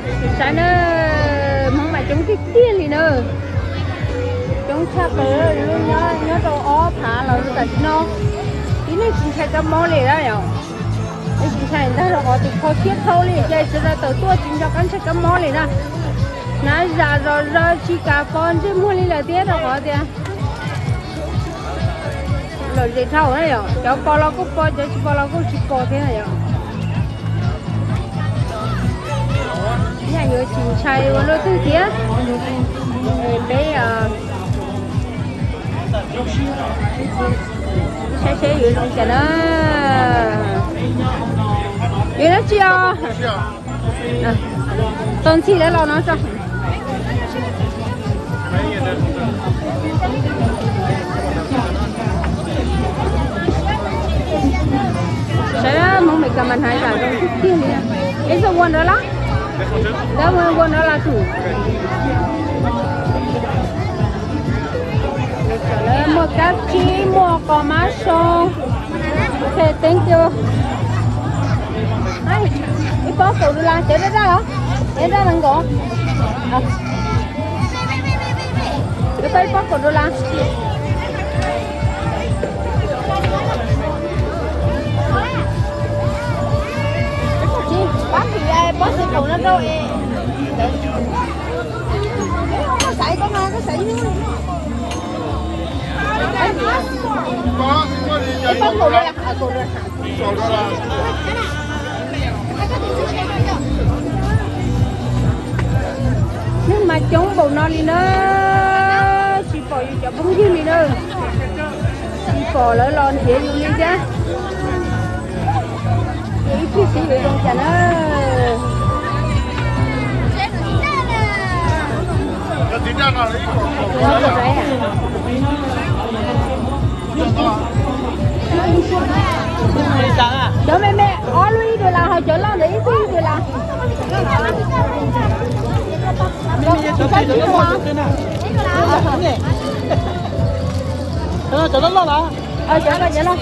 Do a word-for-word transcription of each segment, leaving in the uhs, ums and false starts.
sao nó mong mà chúng cái tiền gì nữa chúng chắc rồi luôn nhớ nhớ đồ ó phá là nó tận nó cái này chỉ sai cái món này đó nhở cái chỉ sai đó là họ thì khó thiết thâu đi chơi cho ra tới tua chính cho cái sai cái món này đó nãy giờ rồi rồi chỉ cả con chứ mua đi là tiếc rồi họ thì rồi gì thâu đấy nhở cháu con nó cũng con cháu con nó cũng chỉ con thế này nhở nhà nhớ chính sai nó thứ tiếc đấy à xe xeอยู่ตรงกันนะอยู่นะจีอ๋อตอนที่แล้วเราเนาะจ้ะใช่แล้วมึงไม่กำมันหายไปตรงทุกที่เลยไอ้สวนนั่นละแล้วมึงวนนั่นละถูกmột các chi một có má sông thế thank you ai cái bó cổ đô la chơi đó hả em ra đằng gõ cái tay bó cổ đô la chi bác thì ai bó xe cổ nó đâu có sảy có mà có sảy nữa có cái bó cổ đô la à cổ đô la cổ đô la nhưng mà chống bầu non đi nữa chỉ bỏ gì cho bông dư đi nữa chỉ bỏ lỡ lon thế luôn đi chứ cái chi xí về trong chả nữa nó được đấy à cho mẹ mẹ ó lui rồi là hồi chỗ lo để đi rồi là Ờ, cho nó lo là. Ờ, cho nó, cho nó.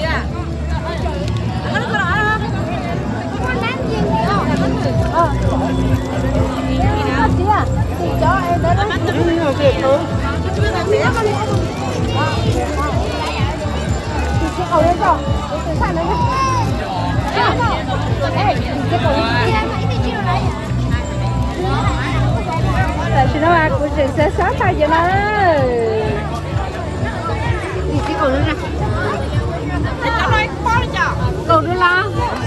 Ờ. Chị à, chị cho em đó đó. Chị sẽ cầu lên cho. Chị sang đây nhá. Ê, chị sẽ cầu lên. Tại sao nó ăn của chị sẽ sát tay cho nó. Chị sẽ cầu lên nè. Cầu đô la.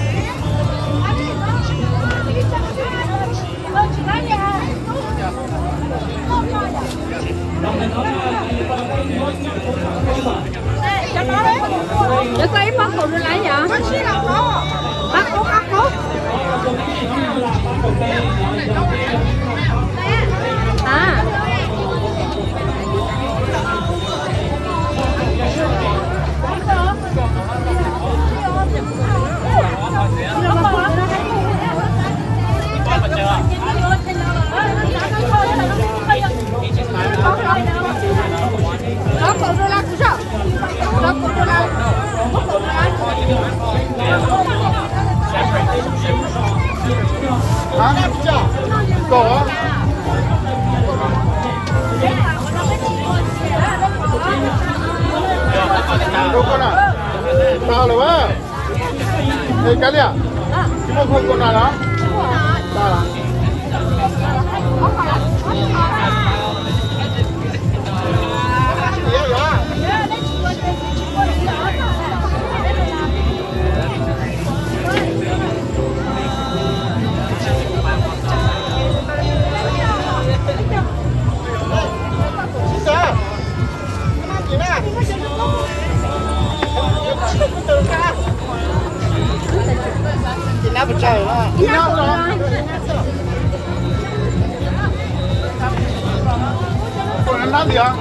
Để có ít bác cầu đô la vậy? Bác cố, bác cố. À. Có cầu đô la cũng sao? Có cầu đô la. Có cầu đô la. Hả? Cổ á? Đâu con à? Tao là quá. Ê, cái gì à? Cái một con nào đó? Tao là? Chị nắp vào trời đó. Chị nắp vào rồi. Còn ăn nắp gì hả?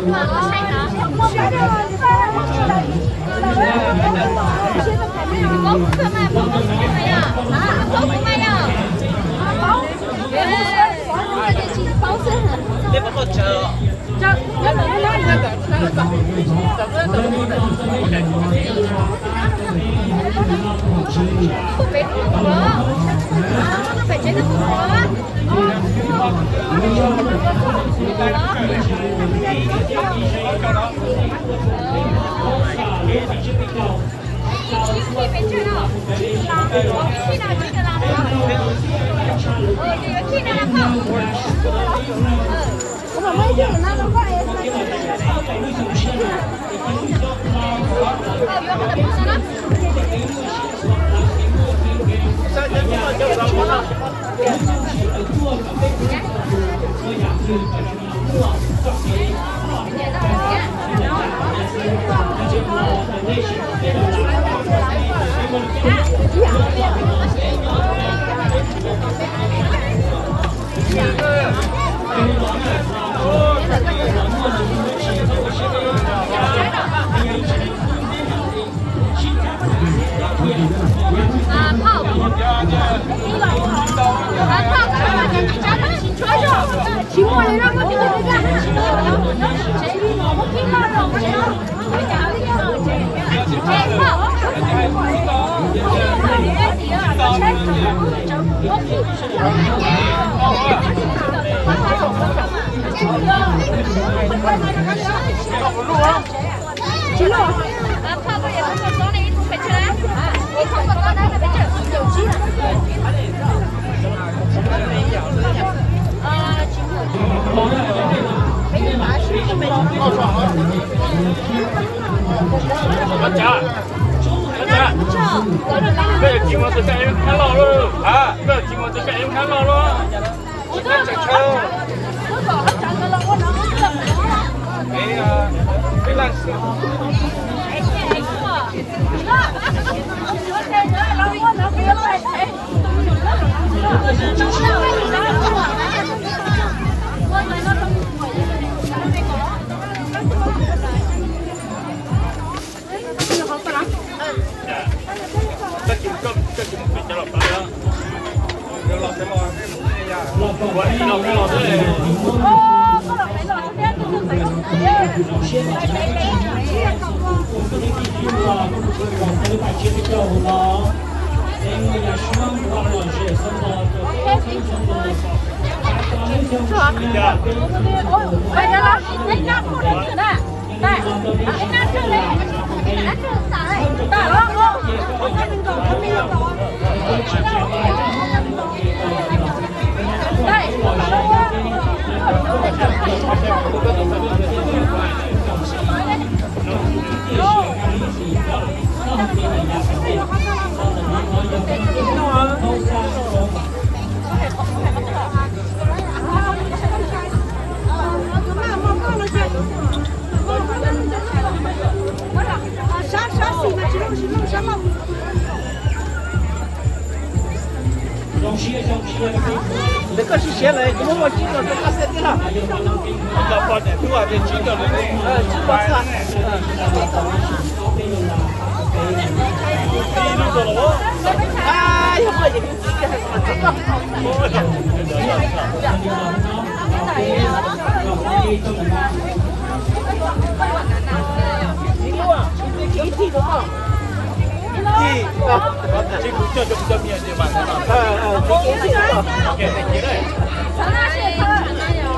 你不好吃哦。 这这那那那个那个怎么怎么的？不被苦了，被真的苦了。我们没有那么快。啊，泡泡，啊泡泡，期末的让我这个这个，我听到了，我讲，我讲的要这个，这泡，记录，啊泡泡也是我装的一桶回去来，我泡泡装的那边就有机了。啊，记录。没有拿去，没有。 大家，大家，这情况之下又看老了啊！这情况之下又看老了。我这这车， 我早上讲的了，我能不能？ 哎呀，非常是。 哎哎我，我在这了，我能不要来谁？ 这就这这就比较老大了，有老什么？哎呀，我老我老的嘞。 哦，我老没老，我现在就是这个时间。哎哎哎，这样搞不？是吧？我哎呀，老师，人家不能吃的，对，人家这嘞，人家这啥嘞？大了哦，我还没走，我没有走啊。对，大了这个是咸的，我我几个都八十的了。 老八点多啊，这几个人， 呃，几个是吧？ 一路走了哦。 哎呀，我这个自己还是这个。一路啊，这一提多少？一啊， 这个这就不叫面对吧？ 嗯嗯，这一提多少？ OK，你来。 长大是长大有。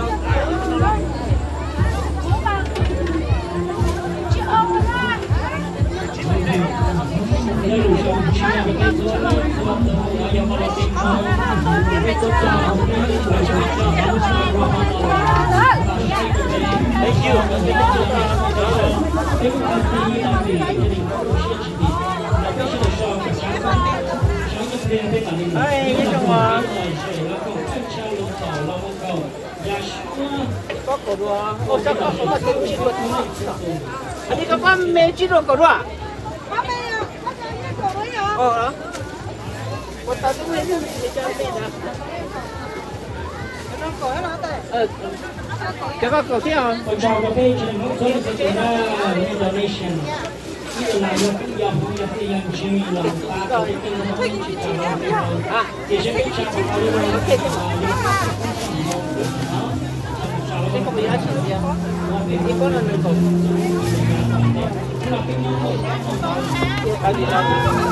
Thank you. 哎，你什么？搞搞多啊！我想搞什么东西多听你你个把没几多搞多啊？ 我没有，我讲你搞没有。 哦啊！我打东西就是没讲对的。那搞下来的。呃。 Cho có cầu theo không? Một trò cà phê trên một số lượng tiền ra donation. Như là một cái dòng một cái dòng chuyên là ba cái cái À, thì sẽ biết sao mà đi vào cái cái không bị hết gì à? Đi có lần nữa không? Cái gì đó?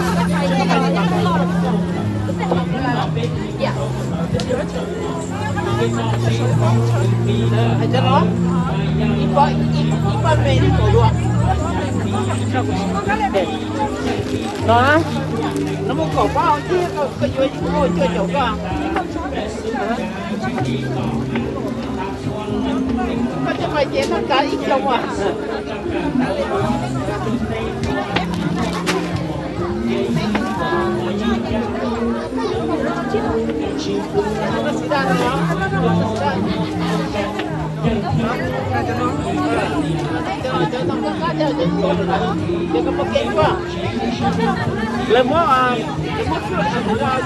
Hay cho nó ít bao ít ít bao mê đi cổ luôn nó nó một cổ bao chứ có có chơi có chơi chỗ có có cho mày chế tất cả ít trong à nó xí ra nó lên món à lên món nó món nó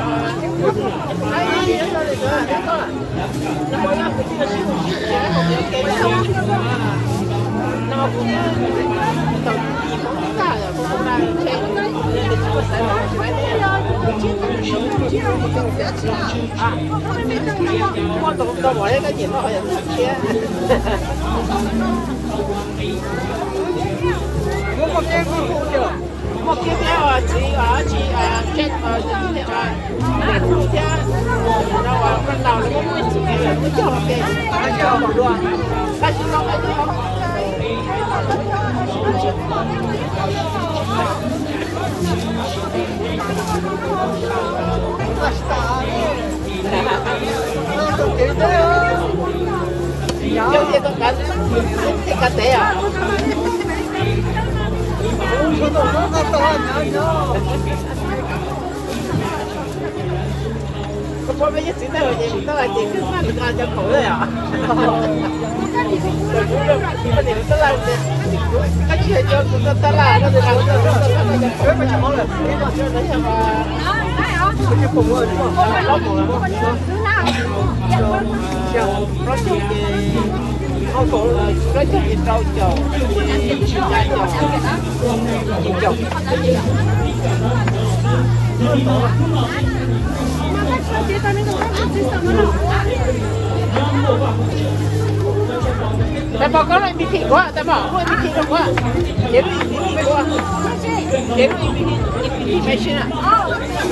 con tụi tao bỏ cái gì nó hơi chết một cái chưa một cái theo à chị à chị à chết à chị à để thu cha đâu à con nào nó mới chỉ là nó cho cái nó cho một đua cái gì nó cái gì nó Yo dia con cá, cái cá té à? Có bao nhiêu tiền đâu vậy? Tao là chỉ cứ ăn được ăn cho khổ thôi à? Cái gì tao làm gì? Cái gì cho tao tao làm nó được làm cho tao tao làm cho khổ mà chẳng là cái đó cho đấy mà. Cái cùng rồi đúng không? Lóc rồi. Nó chỉ không có cái gì đâu chờ chỉ chạy chờ chỉ chờ tại bảo có lại bị thị quá tại bảo có bị thị được quá chế độ bị thị quá chế độ bị thị bị thị machine à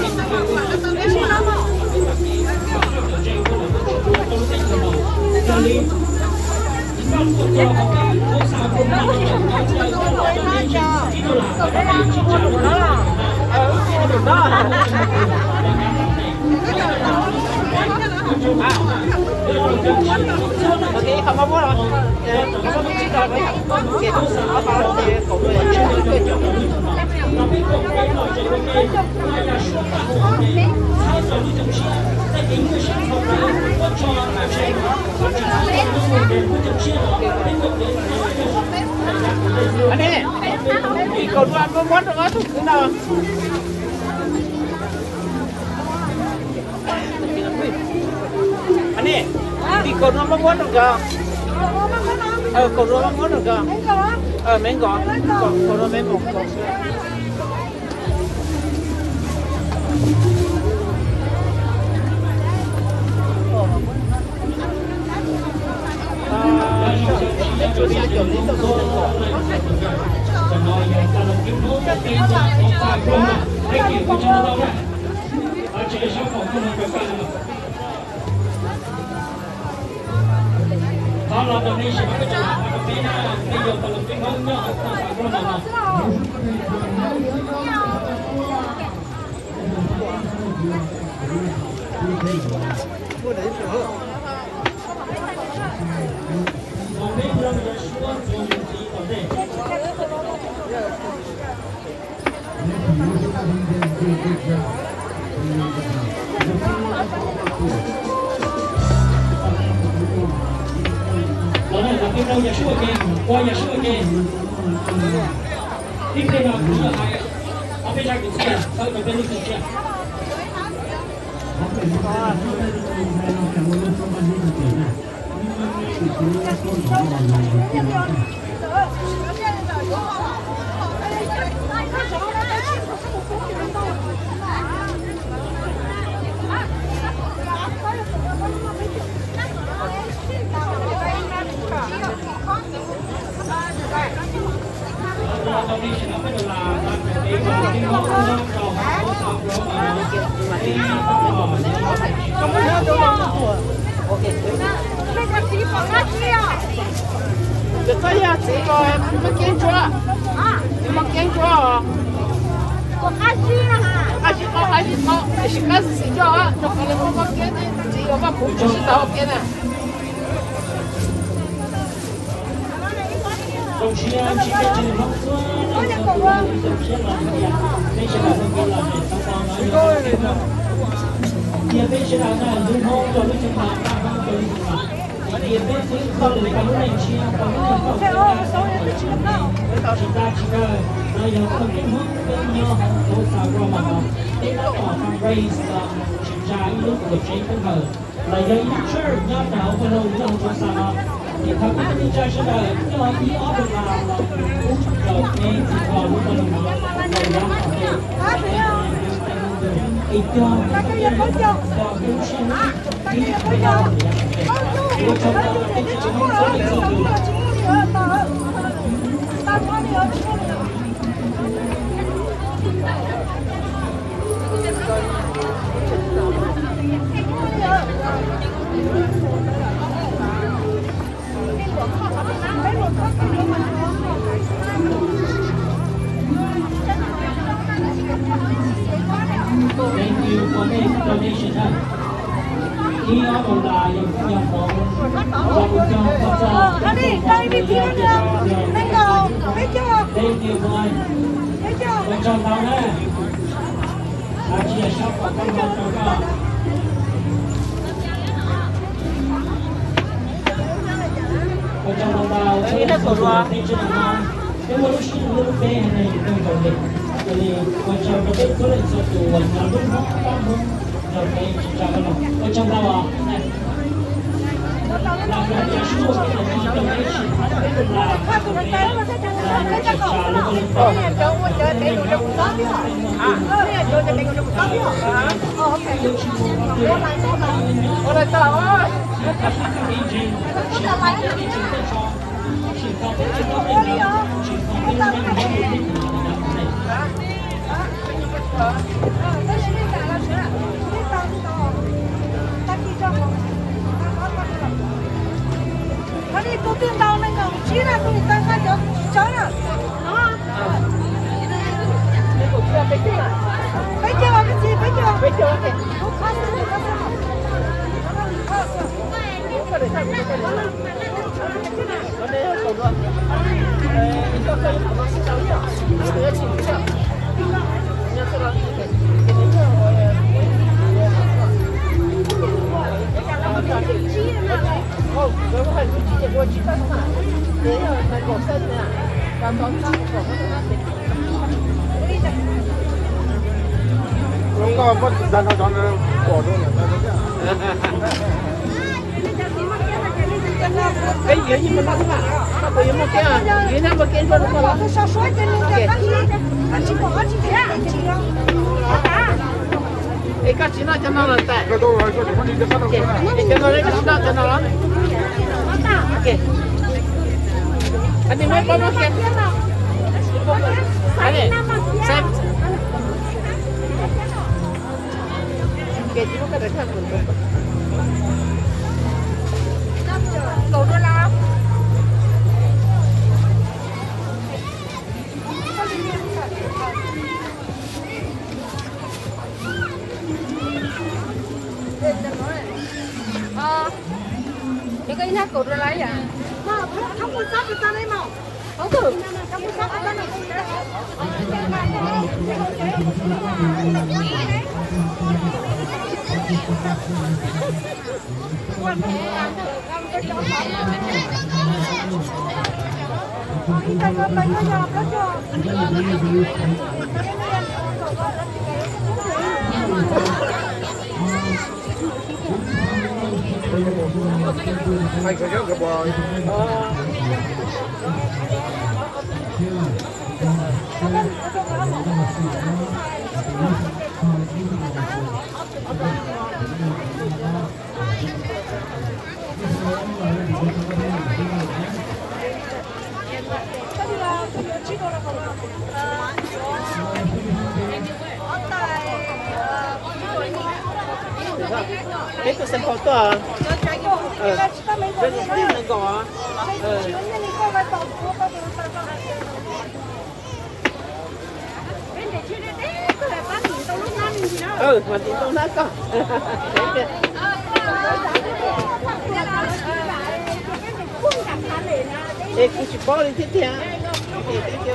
ok không có rồi không có biết rồi đấy kể tôi sợ nó vào thì cũng là chưa được chưa anh này đi cầu đoan có món được không thứ nào anh này đi cầu đoan có món được không ờ cầu đoan có món được không ờ mấy gọn cầu đoan mấy một gọn Hãy subscribe cho kênh Ghiền Mì Gõ để không bỏ Hãy subscribe cho kênh Ghiền Mì Gõ để không bỏ lỡ những video hấp dẫn. Được thôi à, chị coi em mất kiến chưa? À, mất kiến chưa à? Có cá chi à hả? À, chị có ai chị có, chị có gì chưa à? Nó còn là mất kiến thì chị có mất cũng chỉ tao kiến à. đồng chí anh chị các trường học xuân đồng chí là đồng chí là bây giờ là mình là để tao nói nhiều bây giờ là dùng hông cho những trường hợp đang không có gì mà nhiều bây giờ không được có những hành chi có những hành động thế đó chúng ta chỉ cần nói nhiều không biết hướng bên nhau hỗ trợ qua mà nó để nó có fundraise chúng ta lúc của chính cũng hợp là những chơi nhau nào có lâu nhau cho sao thì các bạn đi chơi sẽ đợi cho ý ở bên nào là cũng đầu tiên thì vào lúc đó là đầu năm ở đây ý cho các cái dân có cho cũng sẽ ý bây giờ thì chúng ta cái chuyện không có gì được Thank you for the donation. Khi ở đầu là dòng dòng bộ dòng cho các cho Anh đi, đây đi kia nữa. Đây nào, thấy chưa? Thank you boy. Thấy chưa? Con chồng tao nè. Là chia shop của con con cho con. Con chồng tao thấy nó sổ loa. Cái mối lúc xin lúc bé này không còn được. Jadi macam betul betul satu warna rumah kamu dan macam mana macam bawah. Lagu yang semua kita kita mesti anh đi tôi tiền đâu này không chỉ là tôi tăng cái chỗ chỗ nào đó bây giờ cái gì bây giờ bây giờ cái 哦，我很理解，我知道嘛，也有那个生的，刚刚刚我们那边。 chúng ta mất dân nó cho nó bỏ luôn là nó cái gì như mình nói mà, nó có những một cái à, cái nào mà cái con nó tôi sao số cho nên cái gì anh chỉ có chỉ thế anh chỉ đó cái cái gì nó cho nó là tại cái tôi nói cho chúng đi cho nó cái cho nó cái gì nó cho nó lắm ok anh đi mấy con nó kẹt anh đi xem kẹt chỉ có cái đấy thôi cầu đô la ờ cái cái nát cầu đô la à mà không có sắp người ta đấy mà không thử không có sắp người ta này Hai cái cái bò. Mấy cái sân khấu to ờ bên bên nó gõ ờ ừ mà thì tôi nói con ê cứ chỉ bỏ đi thế thế thì thế chưa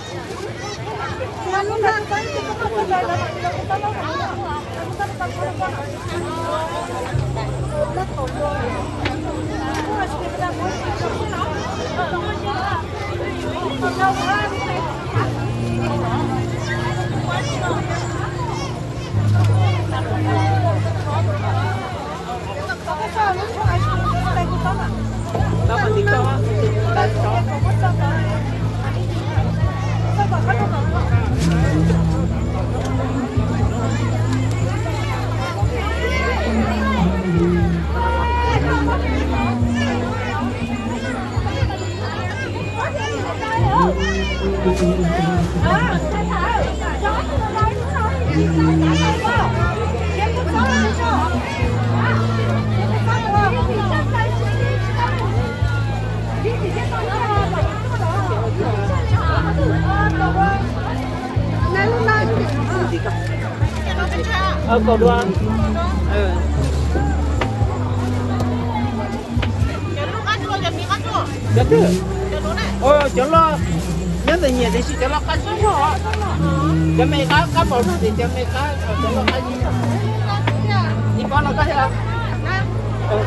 đó còn đi cho tại cho ờ cầu đua ừ được chứ ôi cho lo nhớ từ nhà thì chỉ cho lo cá sấu họ cho mấy cá cá bầu thì cho mấy cá cho lo cá gì đi con nó có thể không ok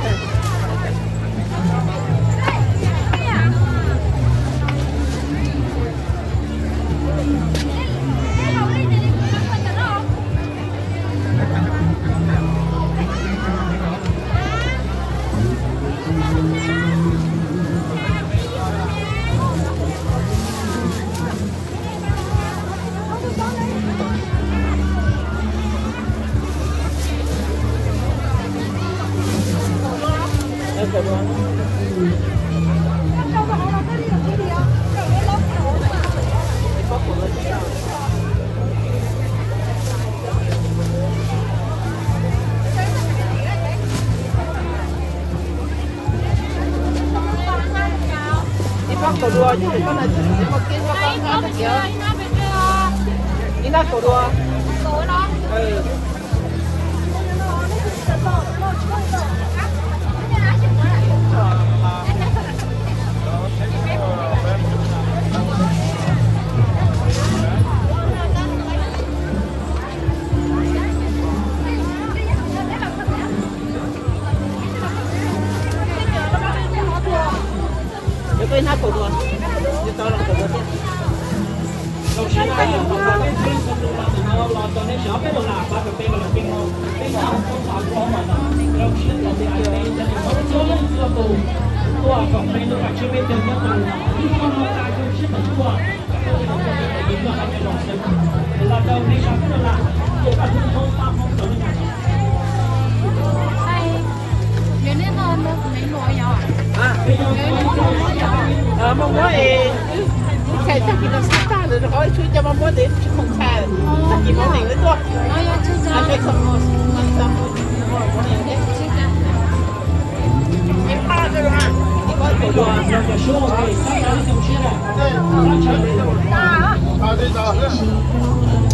cầu đua chứ con này một kia con cá thật kìa đi ra cầu đua ừ bên hai cầu đua, chúng tôi là cầu đua tiếp. Đầu tiên là những con cái chuyên sân đua là từ nó lo cho nên shop cái đồ lạc và cái bên là kinh ngô, bên nào cũng có có mà nó. Đầu tiên là cái bên là có chỗ lên chưa tù, tua còn bên nó phải chưa bên đường nhất là khi con nó ta cũng sẽ phải tua, cái đồ nó phải biến vào cái lòng sân. Là đầu tiên shop cái đồ lạc, chỉ là chúng không ta không tới được. Cái này nó nó mấy loại nhỏ. À, ờ, mong muốn thì cái chắc thì nó sắp ra rồi nó có chút cho mong muốn đến chứ không xa rồi chắc chỉ món này nữa thôi à cái không xong món này đấy em pha rồi hả em có cầu đùa À, đi đâu?